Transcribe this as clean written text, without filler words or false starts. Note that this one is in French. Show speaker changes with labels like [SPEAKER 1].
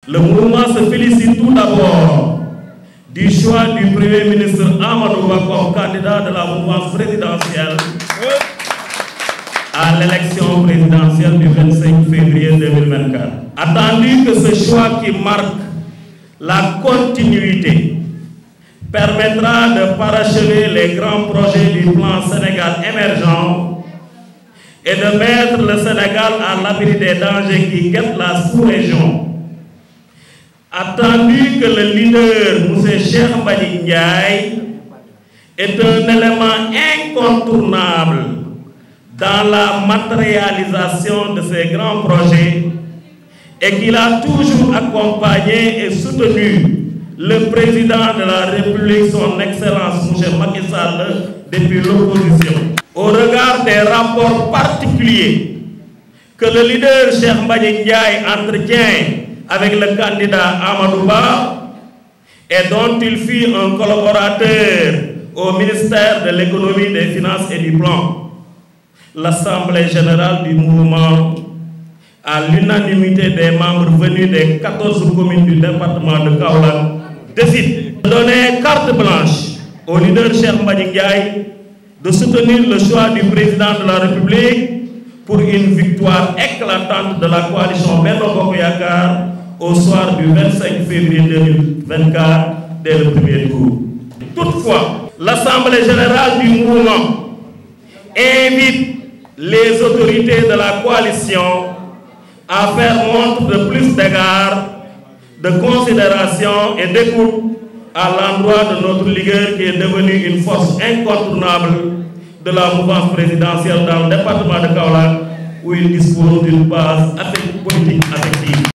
[SPEAKER 1] Le mouvement se félicite tout d'abord du choix du Premier ministre Amadou Ba comme candidat de la mouvance présidentielle à l'élection présidentielle du 25 février 2024. Attendu que ce choix qui marque la continuité permettra de parachever les grands projets du plan Sénégal émergent et de mettre le Sénégal à l'abri des dangers qui guettent la sous-région. Attendu que le leader, M. Cheikh Mbagnick Ndiaye, est un élément incontournable dans la matérialisation de ces grands projets et qu'il a toujours accompagné et soutenu le président de la République, son Excellence M. Macky Sall, depuis l'opposition. Au regard des rapports particuliers que le leader Cheikh Mbagnick Ndiaye entretient avec le candidat Amadou Ba et dont il fut un collaborateur au ministère de l'économie, des finances et du plan, l'Assemblée générale du mouvement, à l'unanimité des membres venus des 14 communes du département de Kaolack, décide de donner carte blanche au leader Cheikh Mbagnick Ndiaye de soutenir le choix du président de la République pour une victoire éclatante de la coalition Benno Bokk Yakaar au soir du 25 février 2024 dès le premier tour. Toutefois, l'Assemblée générale du mouvement invite les autorités de la coalition à faire montre de plus d'égard, de considération et d'écoute à l'endroit de notre leader qui est devenu une force incontournable de la mouvance présidentielle dans le département de Kaolack où il dispose d'une base politique affective.